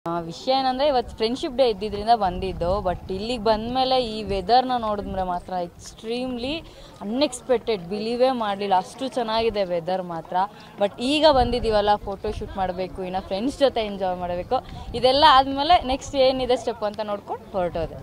ವಿಷಯ ಏನಂದರೆ ಇವತ್ತು ಫ್ರೆಂಡ್ಶಿಪ್ ಡೇ ಇದ್ದಿದ್ದರಿಂದ ಬಂದಿದ್ದು. ಬಟ್ ಇಲ್ಲಿಗೆ ಬಂದಮೇಲೆ ಈ ವೆದರ್ನ ನೋಡಿದ್ರೆ ಮಾತ್ರ ಎಕ್ಸ್ಟ್ರೀಮ್ಲಿ ಅನ್ಎಕ್ಸ್ಪೆಕ್ಟೆಡ್, ಬಿಲೀವೇ ಮಾಡಲಿಲ್ಲ, ಅಷ್ಟು ಚೆನ್ನಾಗಿದೆ ವೆದರ್ ಮಾತ್ರ. ಬಟ್ ಈಗ ಬಂದಿದ್ದೀವಲ್ಲ, ಫೋಟೋಶೂಟ್ ಮಾಡಬೇಕು, ಇನ್ನು ಫ್ರೆಂಡ್ಸ್ ಜೊತೆ ಎಂಜಾಯ್ ಮಾಡಬೇಕು. ಇದೆಲ್ಲ ಆದಮೇಲೆ ನೆಕ್ಸ್ಟ್ ಏನಿದೆ ಸ್ಟೆಪ್ ಅಂತ ನೋಡ್ಕೊಂಡು ಹೊರಟೋದೆ.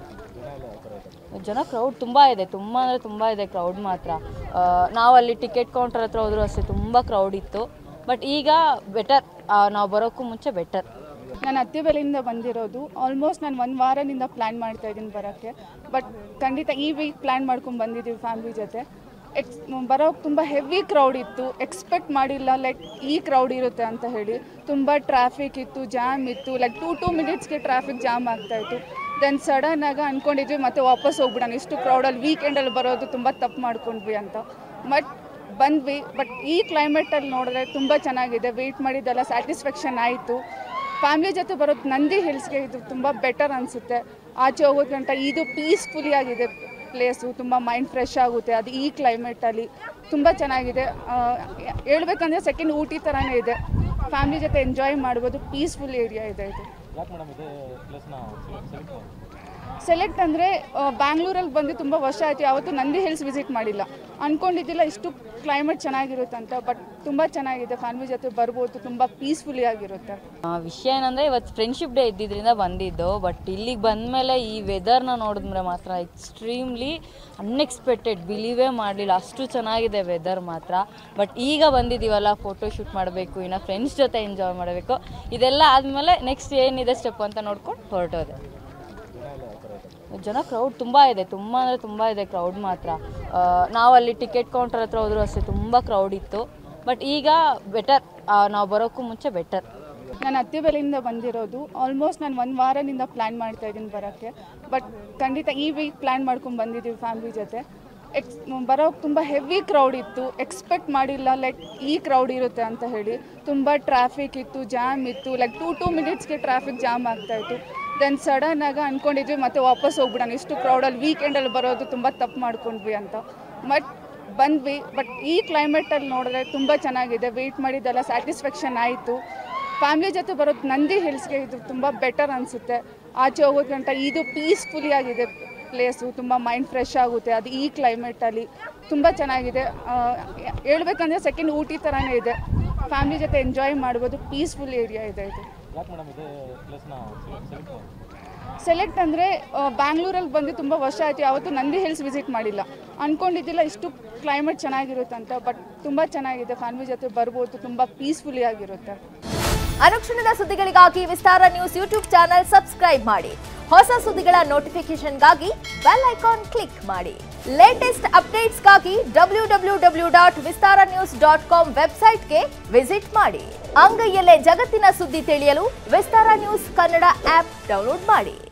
ಜನ ಕ್ರೌಡ್ ತುಂಬ ಇದೆ, ತುಂಬ ಅಂದರೆ ತುಂಬ ಇದೆ ಕ್ರೌಡ್ ಮಾತ್ರ. ನಾವಲ್ಲಿ ಟಿಕೆಟ್ ಕೌಂಟರ್ ಹತ್ರ ಹೋದರೂ ಅಷ್ಟೇ ತುಂಬ ಕ್ರೌಡ್ ಇತ್ತು. ಬಟ್ ಈಗ ಬೆಟರ್, ನಾವು ಬರೋಕ್ಕೂ ಮುಂಚೆ ಬೆಟರ್. ನಾನು ಅತ್ತಿಬೆಲೆಯಿಂದ ಬಂದಿರೋದು. ಆಲ್ಮೋಸ್ಟ್ ನಾನು 1 ವಾರದಿಂದ ಪ್ಲ್ಯಾನ್ ಮಾಡ್ತಾಯಿದ್ದೀನಿ ಬರೋಕ್ಕೆ. ಬಟ್ ಖಂಡಿತ ಈ ವೀಕ್ ಪ್ಲ್ಯಾನ್ ಮಾಡ್ಕೊಂಡು ಬಂದಿದ್ದೀವಿ ಫ್ಯಾಮಿಲಿ ಜೊತೆ. ಬರೋಕ್ಕೆ ತುಂಬ ಹೆವಿ ಕ್ರೌಡ್ ಇತ್ತು. ಎಕ್ಸ್ಪೆಕ್ಟ್ ಮಾಡಿಲ್ಲ ಲೈಕ್ ಈ ಕ್ರೌಡ್ ಇರುತ್ತೆ ಅಂತ ಹೇಳಿ. ತುಂಬ ಟ್ರಾಫಿಕ್ ಇತ್ತು, ಜಾಮ್ ಇತ್ತು. ಲೈಕ್ 2 ಮಿನಿಟ್ಸ್ಗೆ ಟ್ರಾಫಿಕ್ ಜಾಮ್ ಆಗ್ತಾಯಿತ್ತು. ದೆನ್ ಸಡನ್ನಾಗಿ ಅಂದ್ಕೊಂಡಿದ್ವಿ ಮತ್ತೆ ವಾಪಸ್ ಹೋಗ್ಬಿಡೋಣ, ಇಷ್ಟು ಕ್ರೌಡಲ್ಲಿ ವೀಕೆಂಡಲ್ಲಿ ಬರೋದು ತುಂಬ ತಪ್ಪು ಮಾಡ್ಕೊಂಡ್ವಿ ಅಂತ. ಬಟ್ ಬಂದ್ವಿ. ಬಟ್ ಈ ಕ್ಲೈಮೇಟಲ್ಲಿ ನೋಡಿದ್ರೆ ತುಂಬ ಚೆನ್ನಾಗಿದೆ. ವೆಯ್ಟ್ ಮಾಡಿದ್ದೆಲ್ಲ ಸ್ಯಾಟಿಸ್ಫ್ಯಾಕ್ಷನ್ ಆಯಿತು. ಫ್ಯಾಮಿಲಿ ಜೊತೆ ಬರೋದು ನಂದಿ ಹಿಲ್ಸ್ಗೆ ಇದು ತುಂಬ ಬೆಟರ್ ಅನಿಸುತ್ತೆ. ಆಚೆ ಹೋಗೋದು ಗಂಟ ಇದು ಪೀಸ್ಫುಲಿ ಆಗಿದೆ ಪ್ಲೇಸು. ತುಂಬ ಮೈಂಡ್ ಫ್ರೆಶ್ ಆಗುತ್ತೆ. ಅದು ಈ ಕ್ಲೈಮೇಟಲ್ಲಿ ತುಂಬ ಚೆನ್ನಾಗಿದೆ. ಹೇಳ್ಬೇಕಂದ್ರೆ ಸೆಕೆಂಡ್ ಊಟಿ ಥರನೇ ಇದೆ. ಫ್ಯಾಮಿಲಿ ಜೊತೆ ಎಂಜಾಯ್ ಮಾಡ್ಬೋದು. ಪೀಸ್ಫುಲ್ ಏರಿಯಾ ಇದೆ ಇದು. ಸೆಲೆಕ್ಟ್ ಅಂದರೆ ಬ್ಯಾಂಗ್ಳೂರಲ್ಲಿ ಬಂದು ತುಂಬ ವರ್ಷ ಆಯಿತು, ಯಾವತ್ತೂ ನಂದಿ ಹಿಲ್ಸ್ ವಿಸಿಟ್ ಮಾಡಿಲ್ಲ. ಅಂದ್ಕೊಂಡಿದ್ದಿಲ್ಲ ಇಷ್ಟು ಕ್ಲೈಮೇಟ್ ಚೆನ್ನಾಗಿರುತ್ತೆ ಅಂತ. ಬಟ್ ತುಂಬ ಚೆನ್ನಾಗಿದೆ. ಫ್ಯಾಮಿಲಿ ಜೊತೆ ಬರ್ಬೋದು, ತುಂಬ ಪೀಸ್ಫುಲಿ ಆಗಿರುತ್ತೆ. ವಿಷಯ ಏನಂದರೆ ಇವತ್ತು ಫ್ರೆಂಡ್ಶಿಪ್ ಡೇ ಇದ್ದಿದ್ದರಿಂದ ಬಂದಿದ್ದು. ಬಟ್ ಇಲ್ಲಿಗೆ ಬಂದಮೇಲೆ ಈ ವೆದರ್ನ ನೋಡಿದ್ರೆ ಮಾತ್ರ ಎಕ್ಸ್ಟ್ರೀಮ್ಲಿ ಅನ್ಎಕ್ಸ್ಪೆಕ್ಟೆಡ್, ಬಿಲೀವೇ ಮಾಡಲಿಲ್ಲ, ಅಷ್ಟು ಚೆನ್ನಾಗಿದೆ ವೆದರ್ ಮಾತ್ರ. ಬಟ್ ಈಗ ಬಂದಿದ್ದೀವಲ್ಲ, ಫೋಟೋಶೂಟ್ ಮಾಡಬೇಕು, ಇನ್ನು ಫ್ರೆಂಡ್ಸ್ ಜೊತೆ ಎಂಜಾಯ್ ಮಾಡಬೇಕು. ಇದೆಲ್ಲ ಆದಮೇಲೆ ನೆಕ್ಸ್ಟ್ ಏನಿದೆ ಸ್ಟೆಪ್ ಅಂತ ನೋಡ್ಕೊಂಡು ಹೊರಟೋದೆ. ಜನ ಕ್ರೌಡ್ ತುಂಬ ಇದೆ, ತುಂಬ ಅಂದರೆ ತುಂಬ ಇದೆ ಕ್ರೌಡ್ ಮಾತ್ರ. ನಾವಲ್ಲಿ ಟಿಕೆಟ್ ಕೌಂಟರ್ ಹತ್ರ ಹೋದರೂ ಅಷ್ಟೇ ತುಂಬ ಕ್ರೌಡ್ ಇತ್ತು. ಬಟ್ ಈಗ ಬೆಟರ್, ನಾವು ಬರೋಕ್ಕೂ ಮುಂಚೆ ಬೆಟರ್. ನಾನು ಅತ್ತಿಬೆಲೆಯಿಂದ ಬಂದಿರೋದು. ಆಲ್ಮೋಸ್ಟ್ ನಾನು 1 ವಾರದಿಂದ ಪ್ಲ್ಯಾನ್ ಮಾಡ್ತಾಯಿದ್ದೀನಿ ಬರೋಕ್ಕೆ. ಬಟ್ ಖಂಡಿತ ಈ ವೀಕ್ ಪ್ಲ್ಯಾನ್ ಮಾಡ್ಕೊಂಡು ಬಂದಿದ್ದೀವಿ ಫ್ಯಾಮಿಲಿ ಜೊತೆ. ಬರೋಕ್ಕೆ ತುಂಬ ಹೆವಿ ಕ್ರೌಡ್ ಇತ್ತು. ಎಕ್ಸ್ಪೆಕ್ಟ್ ಮಾಡಿಲ್ಲ ಲೈಕ್ ಈ ಕ್ರೌಡ್ ಇರುತ್ತೆ ಅಂತ ಹೇಳಿ. ತುಂಬ ಟ್ರಾಫಿಕ್ ಇತ್ತು, ಜಾಮ್ ಇತ್ತು. ಲೈಕ್ 2 ಮಿನಿಟ್ಸ್ಗೆ ಟ್ರಾಫಿಕ್ ಜಾಮ್ ಆಗ್ತಾಯಿತ್ತು. ದೆನ್ ಸಡನ್ನಾಗಿ ಅಂದ್ಕೊಂಡಿದ್ವಿ ಮತ್ತೆ ವಾಪಸ್ ಹೋಗ್ಬಿಡೋಣ, ಇಷ್ಟು ಕ್ರೌಡಲ್ಲಿ ವೀಕೆಂಡಲ್ಲಿ ಬರೋದು ತುಂಬ ತಪ್ಪು ಮಾಡ್ಕೊಂಡ್ವಿ ಅಂತ. ಬಟ್ ಬಂದ್ವಿ. ಬಟ್ ಈ ಕ್ಲೈಮೇಟಲ್ಲಿ ನೋಡಿದ್ರೆ ತುಂಬ ಚೆನ್ನಾಗಿದೆ. ವೆಯ್ಟ್ ಮಾಡಿದ್ದೆಲ್ಲ ಸ್ಯಾಟಿಸ್ಫ್ಯಾಕ್ಷನ್ ಆಯಿತು. ಫ್ಯಾಮಿಲಿ ಜೊತೆ ಬರೋದು ನಂದಿ ಹಿಲ್ಸ್ಗೆ ಇದು ತುಂಬ ಬೆಟರ್ ಅನಿಸುತ್ತೆ. ಆಚೆ ಹೋಗೋದು ಗಂಟ ಇದು ಪೀಸ್ಫುಲಿ ಆಗಿದೆ ಪ್ಲೇಸು. ತುಂಬ ಮೈಂಡ್ ಫ್ರೆಶ್ ಆಗುತ್ತೆ. ಅದು ಈ ಕ್ಲೈಮೇಟಲ್ಲಿ ತುಂಬ ಚೆನ್ನಾಗಿದೆ. ಹೇಳ್ಬೇಕಂದ್ರೆ ಸೆಕೆಂಡ್ ಊಟಿ ಥರನೇ ಇದೆ. ಫ್ಯಾಮಿಲಿ ಜೊತೆ ಎಂಜಾಯ್ ಮಾಡ್ಬೋದು. ಪೀಸ್ಫುಲ್ ಏರಿಯಾ ಇದೆ ಇದು. ಸೆಲೆಕ್ಟ್ ಅಂದರೆ ಬ್ಯಾಂಗ್ಳೂರಲ್ಲಿ ಬಂದು ತುಂಬ ವರ್ಷ ಆಯಿತು, ಯಾವತ್ತೂ ನಂದಿ ಹಿಲ್ಸ್ ವಿಸಿಟ್ ಮಾಡಿಲ್ಲ. ಅಂದ್ಕೊಂಡಿದ್ದಿಲ್ಲ ಇಷ್ಟು ಕ್ಲೈಮೇಟ್ ಚೆನ್ನಾಗಿರುತ್ತೆ ಅಂತ. ಬಟ್ ತುಂಬ ಚೆನ್ನಾಗಿದೆ. ಫ್ಯಾಮಿಲಿ ಜೊತೆ ಬರ್ಬೋದು, ತುಂಬ ಪೀಸ್ಫುಲಿ ಆಗಿರುತ್ತೆ. ಅನುಕ್ಷಣದ ಸುದ್ದಿಗಳಿಗಾಗಿ Vistara news YouTube channel subscribe ಮಾಡಿ. ಹೊಸ ಸುದ್ದಿಗಳ ನೋಟಿಫಿಕೇಶನ್ಗಾಗಿ ಬೆಲ್ ಐಕಾನ್ ಕ್ಲಿಕ್ ಮಾಡಿ. ಲೇಟೆಸ್ಟ್ ಅಪ್ಡೇಟ್ಸ್ಗಾಗಿ www.vistaranews.com ವೆಬ್ಸೈಟ್ಗೆ ವಿಸಿಟ್ ಮಾಡಿ. ಅಂಗೈಯಲ್ಲೇ ಜಗತ್ತಿನ ಸುದ್ದಿ ತಿಳಿಯಲು Vistara news Kannada app download ಮಾಡಿ.